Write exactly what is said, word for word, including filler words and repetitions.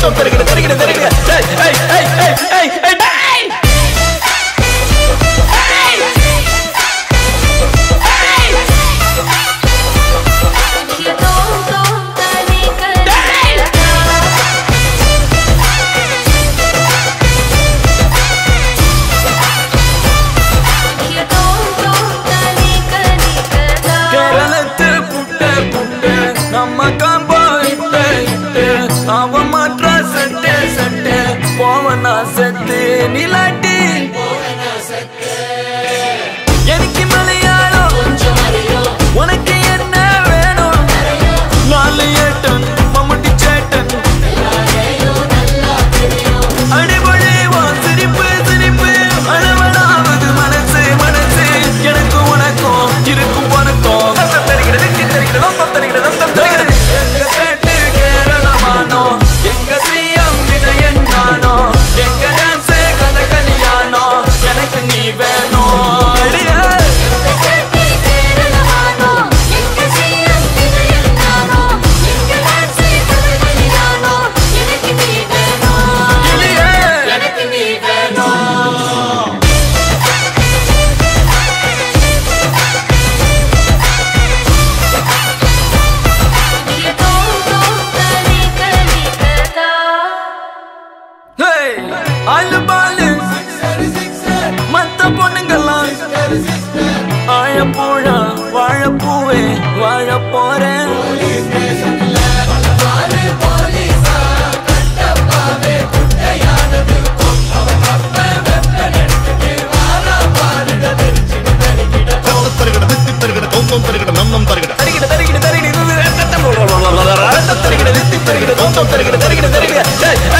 தோம் தருகிட தருகிட தருகிட ஏய் ஏய் ஏய் ஏய் ஏய் ஏய் சத்து நிலாட்டி எனக்கு மலையாளம் உனக்கு என்ன வேணும் நாலு ஏட்டன் மம்முட்டி சேட்டன் அடிபொழிவா சிரிப்பு சிரிப்பு அளவலாவது மனசு மனசு எனக்கு உனக்கும் இருக்கும் உனக்கும் தருகிறது தருகிறது நம்பம் தருகிறது நம்பம் தருகிறது எங்க கேட்டு கேரளமானோ எங்க சிஎம் விஜயன் நானோ எங்க டான்ஸ் கத கல்யாணோ எனக்கு நீ வேணும் ஆளு பாலு மத்த பொண்ணுங்கெல்லாம் ஆழப்பூழா வாழப்பூவே வாழ போறேன் நம் தருகிட தருகிட தருகிட தருகிட தருகிட தருகிட தருகிட